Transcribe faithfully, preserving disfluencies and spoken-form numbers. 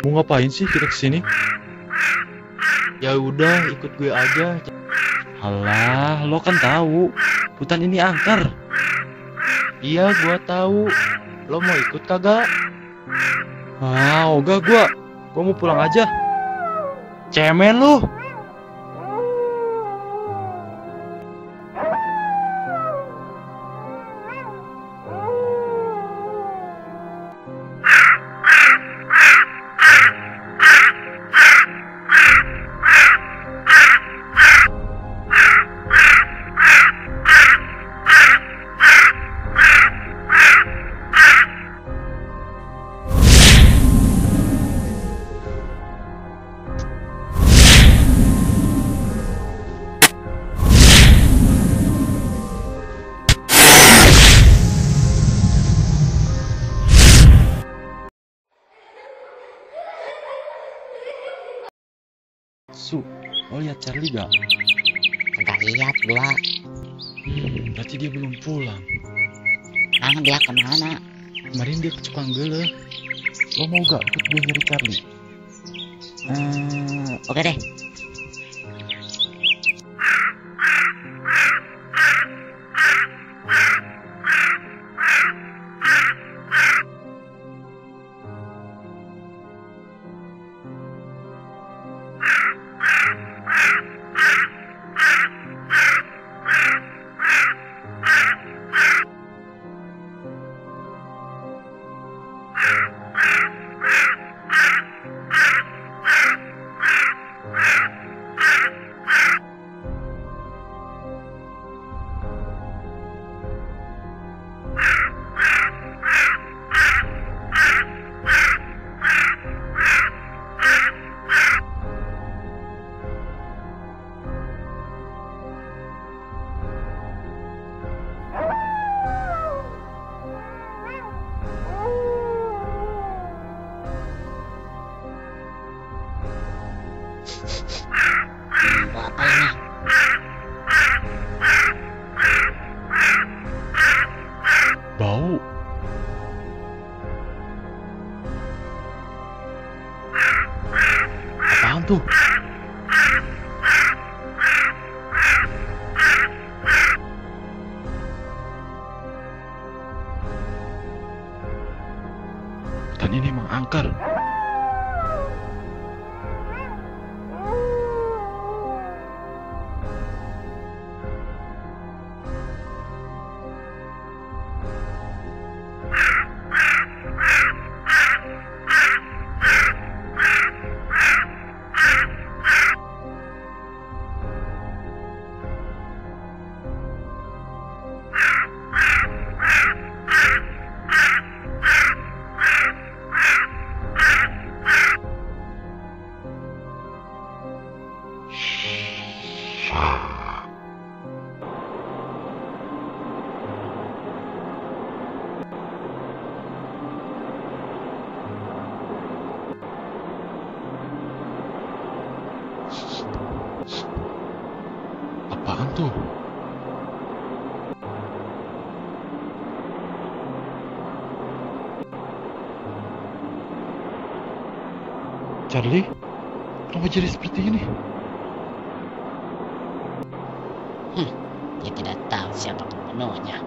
Mau ngapain sih kita kesini? Ya udah, ikut gue aja. Alah, lo kan tahu hutan ini angker. Iya, gua tahu. Lo mau ikut kagak? Ah, ogah gua. Gua mau pulang aja. Cemen lu. Su, lo lihat Charlie gak? Enggak lihat gua. Hmm, berarti dia belum pulang. Nah, dia kemana? Kemarin dia ke Cipanggele. Lo mau gak ikut gue nyari Charlie? Hmm, oke deh. Bau apa ini? Bau. Apaan tuh? Hutan ini emang angker. Apaan tuh? Charlie, kenapa jadi seperti ini? Hmm, dia tidak tahu siapa pembunuhnya.